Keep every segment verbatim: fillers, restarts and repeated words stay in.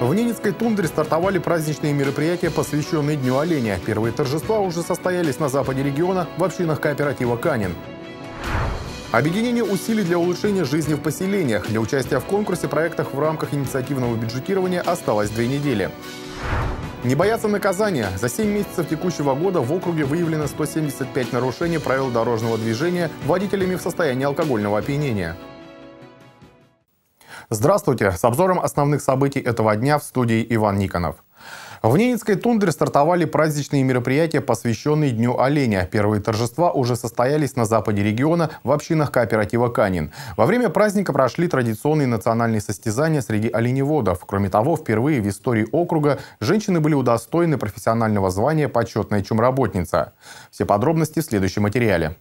В Ненецкой тундре стартовали праздничные мероприятия, посвященные Дню оленя. Первые торжества уже состоялись на западе региона в общинах кооператива «Канин». Объединение усилий для улучшения жизни в поселениях. Для участия в конкурсе проектах в рамках инициативного бюджетирования осталось две недели. Не бояться наказания. За семь месяцев текущего года в округе выявлено сто семьдесят пять нарушений правил дорожного движения водителями в состоянии алкогольного опьянения. Здравствуйте! С обзором основных событий этого дня в студии Иван Никонов. В Ненецкой тундре стартовали праздничные мероприятия, посвященные Дню оленя. Первые торжества уже состоялись на западе региона в общинах кооператива «Канин». Во время праздника прошли традиционные национальные состязания среди оленеводов. Кроме того, впервые в истории округа женщины были удостоены профессионального звания «Почетная чумработница». Все подробности в следующем материале.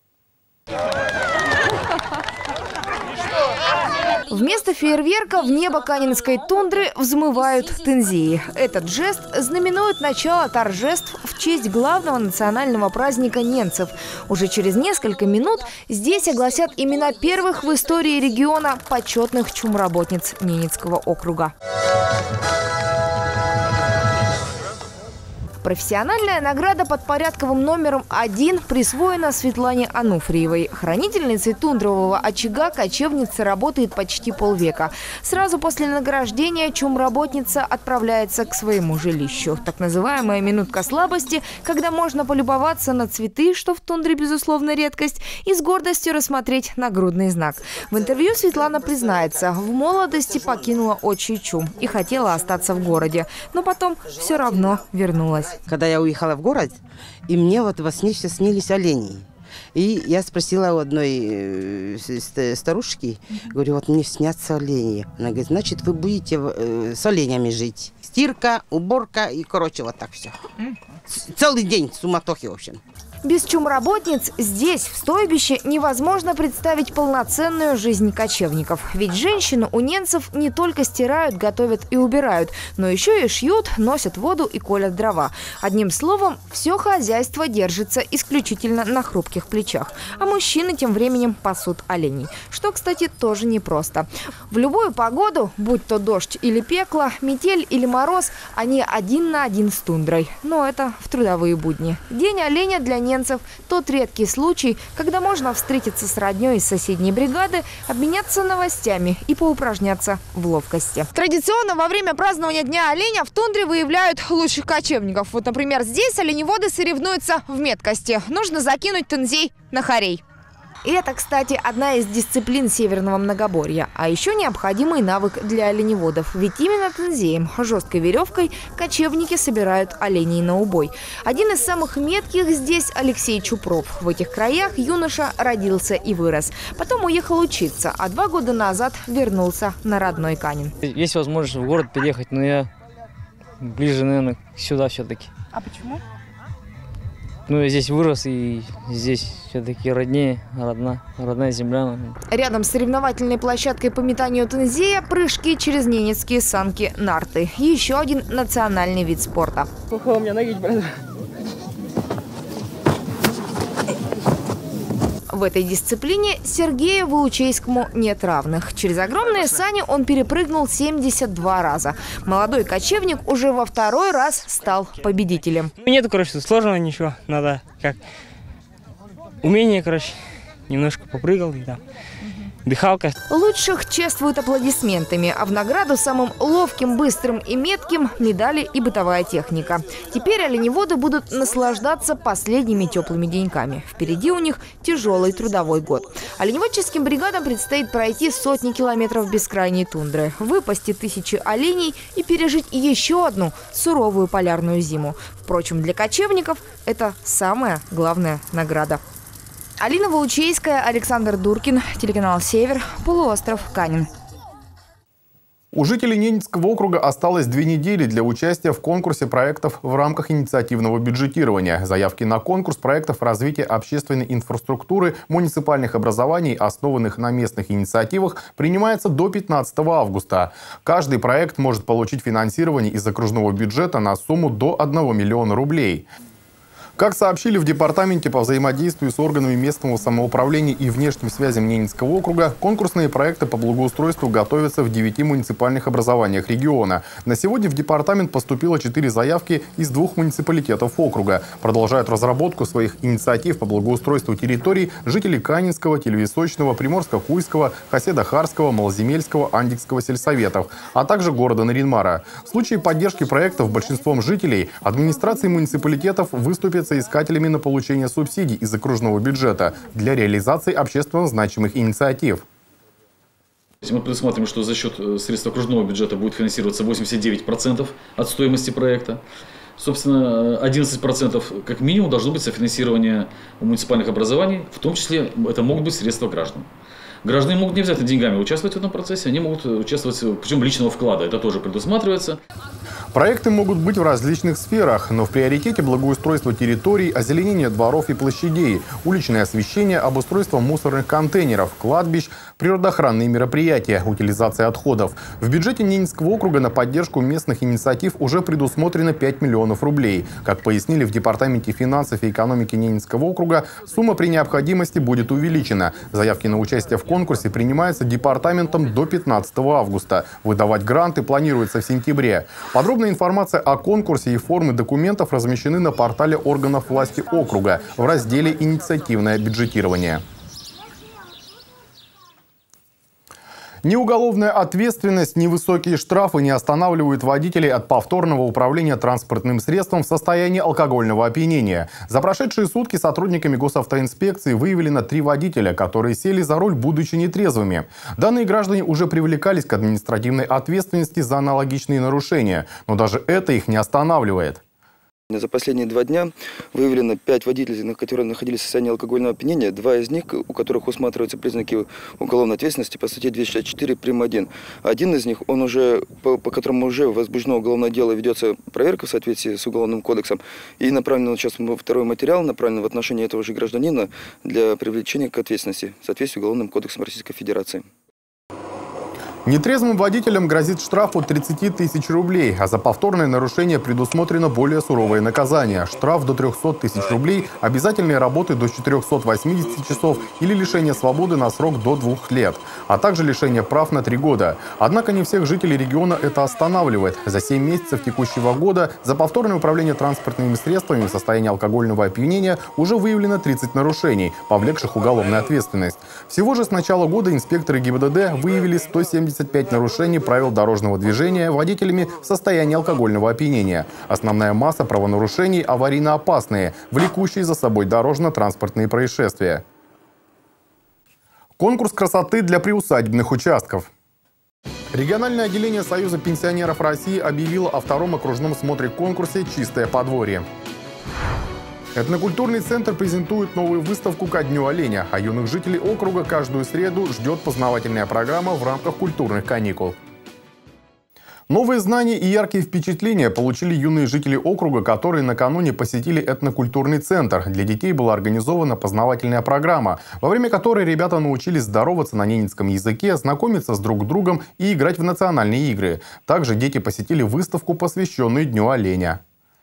Вместо фейерверка в небо Канинской тундры взмывают тензии. Этот жест знаменует начало торжеств в честь главного национального праздника ненцев. Уже через несколько минут здесь огласят имена первых в истории региона почетных чумработниц Ненецкого округа. Профессиональная награда под порядковым номером один присвоена Светлане Ануфриевой. Хранительницей тундрового очага кочевница работает почти полвека. Сразу после награждения чумработница отправляется к своему жилищу. Так называемая минутка слабости, когда можно полюбоваться на цветы, что в тундре безусловно редкость, и с гордостью рассмотреть нагрудный знак. В интервью Светлана признается, в молодости покинула отчий чум и хотела остаться в городе, но потом все равно вернулась. Когда я уехала в город, и мне вот во сне все снились олени. И я спросила у одной старушки, говорю, вот мне снятся олени. Она говорит, значит, вы будете с оленями жить. Стирка, уборка и, короче, вот так все. Целый день суматохи, в общем. Без чумработниц здесь, в стойбище, невозможно представить полноценную жизнь кочевников. Ведь женщины у ненцев не только стирают, готовят и убирают, но еще и шьют, носят воду и колят дрова. Одним словом, все хозяйство держится исключительно на хрупких плечах. А мужчины тем временем пасут оленей. Что, кстати, тоже непросто. В любую погоду, будь то дождь или пекло, метель или мороз, они один на один с тундрой. Но это в трудовые будни. День оленя для ненцев – тот редкий случай, когда можно встретиться с роднёй из соседней бригады, обменяться новостями и поупражняться в ловкости. Традиционно во время празднования Дня оленя в тундре выявляют лучших кочевников. Вот, например, здесь оленеводы соревнуются в меткости. Нужно закинуть тензей на хорей. И это, кстати, одна из дисциплин северного многоборья. А еще необходимый навык для оленеводов. Ведь именно тензеем, жесткой веревкой, кочевники собирают оленей на убой. Один из самых метких здесь Алексей Чупров. В этих краях юноша родился и вырос. Потом уехал учиться, а два года назад вернулся на родной Канин. Есть возможность в город переехать, но я ближе, наверное, сюда все-таки. А почему? Ну, я здесь вырос, и здесь все-таки роднее, родна, родная земля. Рядом с соревновательной площадкой по метанию тензея прыжки через ненецкие санки нарты. Еще один национальный вид спорта. Плохо у меня ноги, брат. В этой дисциплине Сергею Волучейскому нет равных. Через огромные сани он перепрыгнул семьдесят два раза. Молодой кочевник уже во второй раз стал победителем. Нету, короче, сложного ничего. Надо как умение, короче, немножко попрыгал, и да. Дыхалка. Лучших чествуют аплодисментами, а в награду самым ловким, быстрым и метким медали и бытовая техника. Теперь оленеводы будут наслаждаться последними теплыми деньками. Впереди у них тяжелый трудовой год. Оленеводческим бригадам предстоит пройти сотни километров бескрайней тундры, выпасти тысячи оленей и пережить еще одну суровую полярную зиму. Впрочем, для кочевников это самая главная награда. Алина Волучейская, Александр Дуркин, телеканал «Север», полуостров Канин. У жителей Ненецкого округа осталось две недели для участия в конкурсе проектов в рамках инициативного бюджетирования. Заявки на конкурс проектов развития общественной инфраструктуры муниципальных образований, основанных на местных инициативах, принимается до пятнадцатого августа. Каждый проект может получить финансирование из окружного бюджета на сумму до одного миллиона рублей. Как сообщили в департаменте по взаимодействию с органами местного самоуправления и внешним связям Ненецкого округа, конкурсные проекты по благоустройству готовятся в девяти муниципальных образованиях региона. На сегодня в департамент поступило четыре заявки из двух муниципалитетов округа. Продолжают разработку своих инициатив по благоустройству территорий жители Канинского, Телевисочного, Приморско-Куйского, Хаседа-Харского, Малоземельского, Андикского сельсоветов, а также города Наринмара. В случае поддержки проектов большинством жителей администрации муниципалитетов выступят соискателями на получение субсидий из окружного бюджета для реализации общественно значимых инициатив. Мы предусматриваем, что за счет средств окружного бюджета будет финансироваться восемьдесят девять процентов от стоимости проекта. Собственно, одиннадцать процентов как минимум должно быть софинансирование муниципальных образований, в том числе это могут быть средства граждан. Граждане могут не обязательно деньгами участвовать в этом процессе, они могут участвовать, причем личного вклада, это тоже предусматривается. Проекты могут быть в различных сферах, но в приоритете благоустройство территорий, озеленение дворов и площадей, уличное освещение, обустройство мусорных контейнеров, кладбищ, природоохранные мероприятия, утилизация отходов. В бюджете Ненецкого округа на поддержку местных инициатив уже предусмотрено пять миллионов рублей. Как пояснили в Департаменте финансов и экономики Ненецкого округа, сумма при необходимости будет увеличена. Заявки на участие в конкурсе принимаются департаментом до пятнадцатого августа. Выдавать гранты планируется в сентябре. Подробная информация о конкурсе и формы документов размещены на портале органов власти округа в разделе «Инициативное бюджетирование». Ни уголовная ответственность, ни высокие штрафы не останавливают водителей от повторного управления транспортным средством в состоянии алкогольного опьянения. За прошедшие сутки сотрудниками госавтоинспекции выявлено три водителя, которые сели за руль, будучи нетрезвыми. Данные граждане уже привлекались к административной ответственности за аналогичные нарушения, но даже это их не останавливает. За последние два дня выявлено пять водителей, которые находились в состоянии алкогольного опьянения. Два из них, у которых усматриваются признаки уголовной ответственности по статье двести шестьдесят четыре прим. один. Один из них, он уже, по, по которому уже возбуждено уголовное дело, ведется проверка в соответствии с Уголовным кодексом. И направлен сейчас второй материал, направлен в отношении этого же гражданина для привлечения к ответственности в соответствии с Уголовным кодексом Российской Федерации. Нетрезвым водителям грозит штраф от тридцати тысяч рублей, а за повторное нарушение предусмотрено более суровое наказание. Штраф до трёхсот тысяч рублей, обязательные работы до четырёхсот восьмидесяти часов или лишение свободы на срок до двух лет, а также лишение прав на три года. Однако не всех жителей региона это останавливает. За семь месяцев текущего года за повторное управление транспортными средствами в состоянии алкогольного опьянения уже выявлено тридцать нарушений, повлекших уголовную ответственность. Всего же с начала года инспекторы ГИБДД выявили сто семьдесят пять нарушений правил дорожного движения водителями в состоянии алкогольного опьянения. Основная масса правонарушений аварийно опасные, влекущие за собой дорожно-транспортные происшествия. Конкурс красоты для приусадебных участков. Региональное отделение Союза пенсионеров России объявило о втором окружном смотре-конкурсе «Чистое подворье». Этнокультурный центр презентует новую выставку ко Дню оленя, а юных жителей округа каждую среду ждет познавательная программа в рамках культурных каникул. Новые знания и яркие впечатления получили юные жители округа, которые накануне посетили этнокультурный центр. Для детей была организована познавательная программа, во время которой ребята научились здороваться на ненецком языке, знакомиться с друг другом и играть в национальные игры. Также дети посетили выставку, посвященную Дню оленя.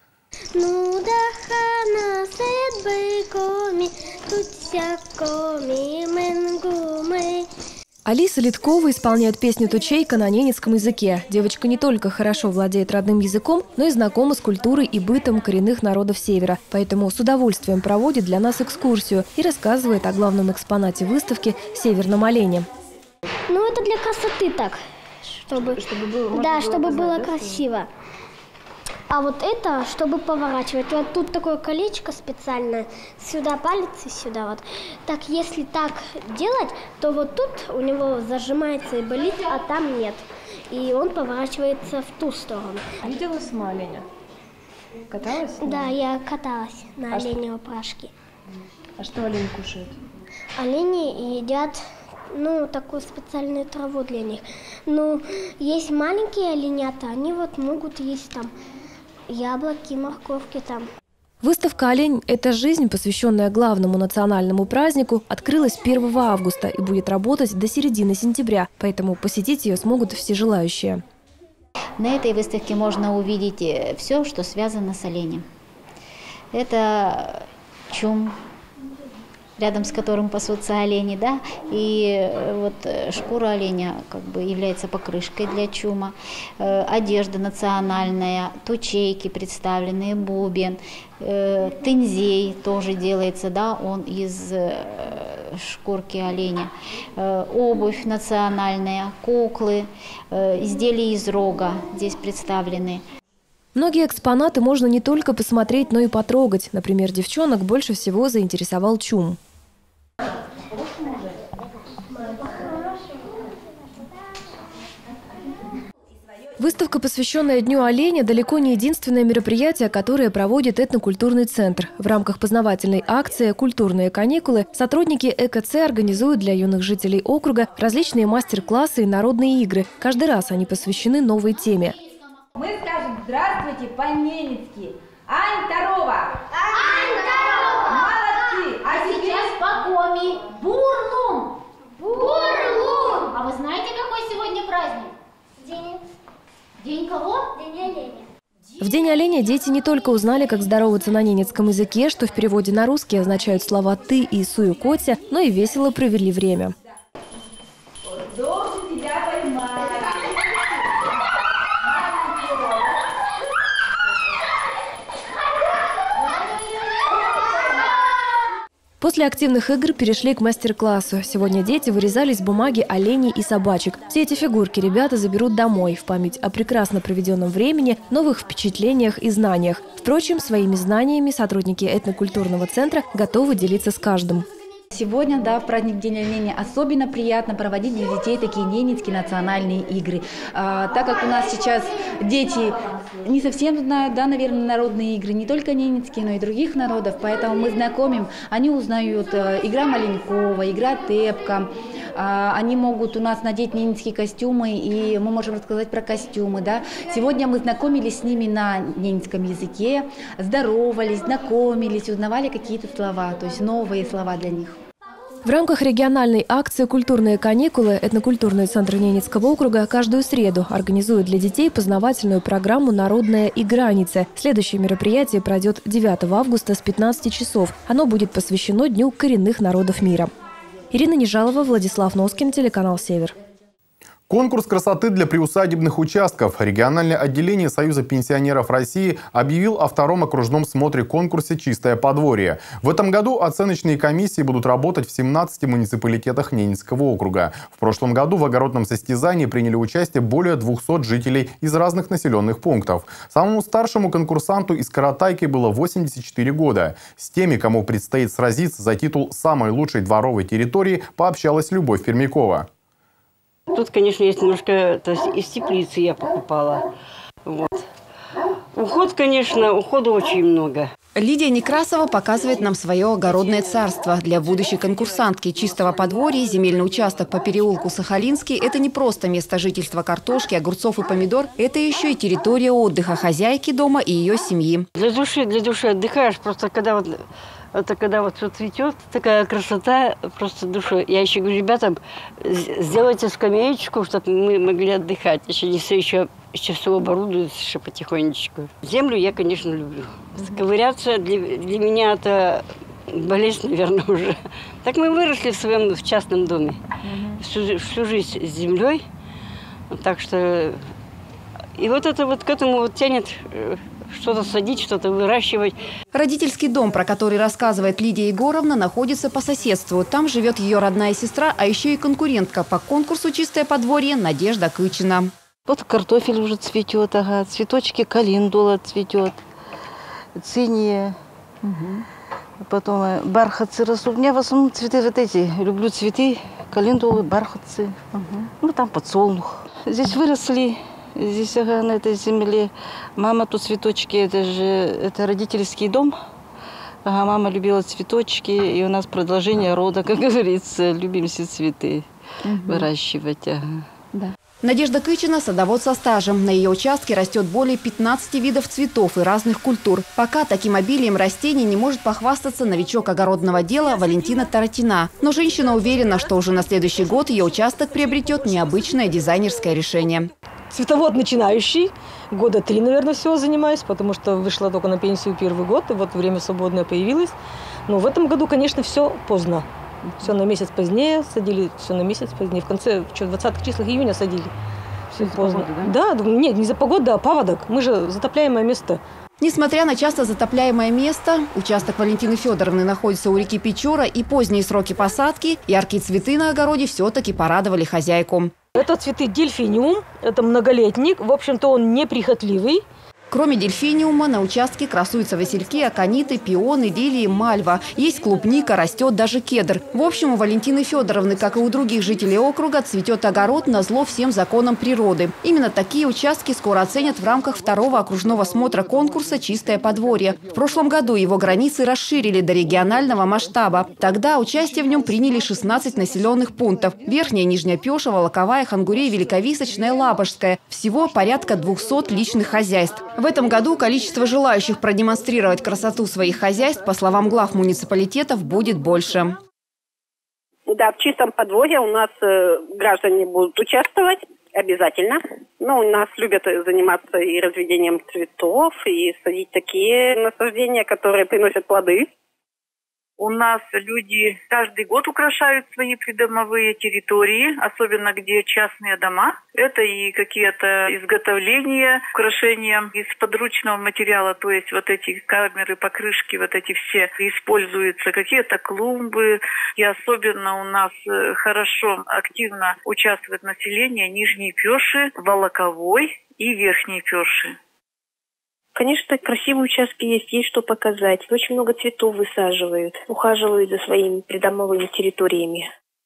Ну да хана седбыкоми, тут всякоми менгумы. Алиса Литкова исполняет песню «Тучейка» на ненецком языке. Девочка не только хорошо владеет родным языком, но и знакома с культурой и бытом коренных народов Севера. Поэтому с удовольствием проводит для нас экскурсию и рассказывает о главном экспонате выставки – северном олене. Ну это для красоты так, чтобы, чтобы было, да, чтобы было, было да, красиво. А вот это, чтобы поворачивать. Вот тут такое колечко специальное. Сюда палец и сюда вот. Так, если так делать, то вот тут у него зажимается и болит, а там нет. И он поворачивается в ту сторону. Видела сама оленя? Каталась? Да, я каталась на а оленевой упряжке. А что олень кушает? Олени едят, ну, такую специальную траву для них. Ну, есть маленькие оленята, они вот могут есть там яблоки, морковки там. Выставка «Олень» – это жизнь, посвященная главному национальному празднику, открылась первого августа и будет работать до середины сентября, поэтому посетить ее смогут все желающие. На этой выставке можно увидеть все, что связано с оленем. Это чум, рядом с которым пасутся олени, да, и вот шкура оленя как бы является покрышкой для чума, э, одежда национальная, тучейки представленные, бубен, э, тынзей тоже делается, да, он из э, шкурки оленя, э, обувь национальная, куклы, э, изделия из рога здесь представлены. Многие экспонаты можно не только посмотреть, но и потрогать. Например, девчонок больше всего заинтересовал чум. Выставка, посвященная Дню оленя, далеко не единственное мероприятие, которое проводит этнокультурный центр. В рамках познавательной акции «Культурные каникулы» сотрудники ЭКЦ организуют для юных жителей округа различные мастер-классы и народные игры. Каждый раз они посвящены новой теме. Мы скажем «Здравствуйте» по-ненецки. Ань Тарова! Ань Тарова! Молодцы! А сейчас по-коми. Бурлум! Бурлум! А вы знаете, какой сегодня праздник? День. День кого? День оленя. В День оленя дети не только узнали, как здороваться на ненецком языке, что в переводе на русский означают слова «ты» и «суюкотя», но и весело провели время. Должен тебя поймать. После активных игр перешли к мастер-классу. Сегодня дети вырезали из бумаги оленей и собачек. Все эти фигурки ребята заберут домой в память о прекрасно проведенном времени, новых впечатлениях и знаниях. Впрочем, своими знаниями сотрудники этнокультурного центра готовы делиться с каждым. Сегодня, да, в праздник День оленя особенно приятно проводить для детей такие ненецкие национальные игры. А, так как у нас сейчас дети не совсем знают, да, наверное, народные игры, не только ненецкие, но и других народов, поэтому мы знакомим, они узнают а, игра Маленькова, игра Тэпка. А, они могут у нас надеть ненецкие костюмы, и мы можем рассказать про костюмы, да. Сегодня мы знакомились с ними на ненецком языке, здоровались, знакомились, узнавали какие-то слова, то есть новые слова для них. В рамках региональной акции «Культурные каникулы» этнокультурный центр Ненецкого округа каждую среду организует для детей познавательную программу «Народная играница». Следующее мероприятие пройдет девятого августа с пятнадцати часов. Оно будет посвящено Дню коренных народов мира. Ирина Нежалова, Владислав Носкин, телеканал «Север». Конкурс красоты для приусадебных участков. Региональное отделение Союза пенсионеров России объявил о втором окружном смотре-конкурсе «Чистое подворье». В этом году оценочные комиссии будут работать в семнадцати муниципалитетах Ненецкого округа. В прошлом году в огородном состязании приняли участие более двухсот жителей из разных населенных пунктов. Самому старшему конкурсанту из Каратайки было восемьдесят четыре года. С теми, кому предстоит сразиться за титул самой лучшей дворовой территории, пообщалась Любовь Пермякова. Тут, конечно, есть немножко, то есть из теплицы я покупала. Вот. Уход, конечно, ухода очень много. Лидия Некрасова показывает нам свое огородное царство. Для будущей конкурсантки «Чистого подворья» земельный участок по переулку Сахалинский – это не просто место жительства картошки, огурцов и помидор. Это еще и территория отдыха хозяйки дома и ее семьи. Для души, для души отдыхаешь, просто когда вот... Это когда вот все цветет, такая красота, просто душой. Я еще говорю ребятам, сделайте скамеечку, чтобы мы могли отдыхать. Еще не все еще, еще все оборудуют еще потихонечку. Землю я, конечно, люблю. Сковыряться для, для меня это болезнь, наверное, уже. Так мы выросли в своем в частном доме. Всю, всю жизнь с землей. Так что... И вот это вот к этому вот тянет... Что-то садить, что-то выращивать. Родительский дом, про который рассказывает Лидия Егоровна, находится по соседству. Там живет ее родная сестра, а еще и конкурентка по конкурсу «Чистое подворье» Надежда Кычина. Вот картофель уже цветет, ага, цветочки календула цветет, циния, угу. Потом бархатцы растут. У меня в основном цветы вот эти. Люблю цветы, календулы, бархатцы. Угу. Ну там подсолнух. Здесь выросли. Здесь, ага, на этой земле. Мама тут цветочки, это же это родительский дом. Ага, мама любила цветочки, и у нас продолжение рода, как говорится, любим все цветы угу. выращивать. Ага. Да. Надежда Кычина – садовод со стажем. На ее участке растет более пятнадцати видов цветов и разных культур. Пока таким обилием растений не может похвастаться новичок огородного дела Валентина Таратина. Но женщина уверена, что уже на следующий год ее участок приобретет необычное дизайнерское решение. цветовод начинающий. Года три, наверное, всего занимаюсь, потому что вышла только на пенсию первый год, и вот время свободное появилось. Но в этом году, конечно, все поздно. Все на месяц позднее садили, все на месяц позднее. В конце, в двадцатых числах июня садили. Все поздно. Погоды, да? Да, нет, не за погоду, а паводок. Мы же затопляемое место. Несмотря на часто затопляемое место, участок Валентины Федоровны находится у реки Печора, и поздние сроки посадки, яркие цветы на огороде все-таки порадовали хозяйку. Это цветы дельфиниум, это многолетник. В общем-то, он неприхотливый. Кроме дельфиниума на участке красуются васильки, акониты, пионы, лилии, мальва. Есть клубника, растет даже кедр. В общем, у Валентины Федоровны, как и у других жителей округа, цветет огород назло всем законам природы. Именно такие участки скоро оценят в рамках второго окружного смотра конкурса «Чистое подворье». В прошлом году его границы расширили до регионального масштаба. Тогда участие в нем приняли шестнадцать населенных пунктов. Верхняя, Нижняя Пешева, Локовая, Хангурей, Великовисочная, Лабожская. Всего порядка двухсот личных хозяйств. В этом году количество желающих продемонстрировать красоту своих хозяйств, по словам глав муниципалитетов, будет больше. Да, в чистом подворье у нас э, граждане будут участвовать обязательно. Ну, у нас любят заниматься и разведением цветов, и садить такие насаждения, которые приносят плоды. У нас люди каждый год украшают свои придомовые территории, особенно где частные дома. Это и какие-то изготовления, украшения из подручного материала, то есть вот эти камеры, покрышки, вот эти все используются, какие-то клумбы. И особенно у нас хорошо, активно участвует население Нижней Пеши, Волоковой и Верхней Пеши. Конечно, красивые участки есть, есть что показать. Очень много цветов высаживают, ухаживают за своими придомовыми территориями.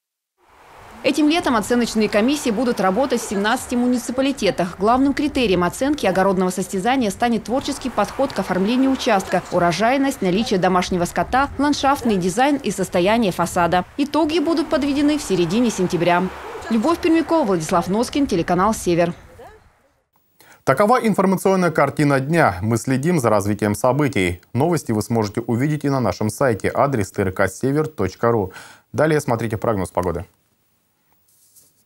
Этим летом оценочные комиссии будут работать в семнадцати муниципалитетах. Главным критерием оценки огородного состязания станет творческий подход к оформлению участка, урожайность, наличие домашнего скота, ландшафтный дизайн и состояние фасада. Итоги будут подведены в середине сентября. Любовь Пермякова, Владислав Носкин, телеканал «Север». Такова информационная картина дня. Мы следим за развитием событий. Новости вы сможете увидеть и на нашем сайте, адрес тэ эр ка север точка ру. Далее смотрите прогноз погоды.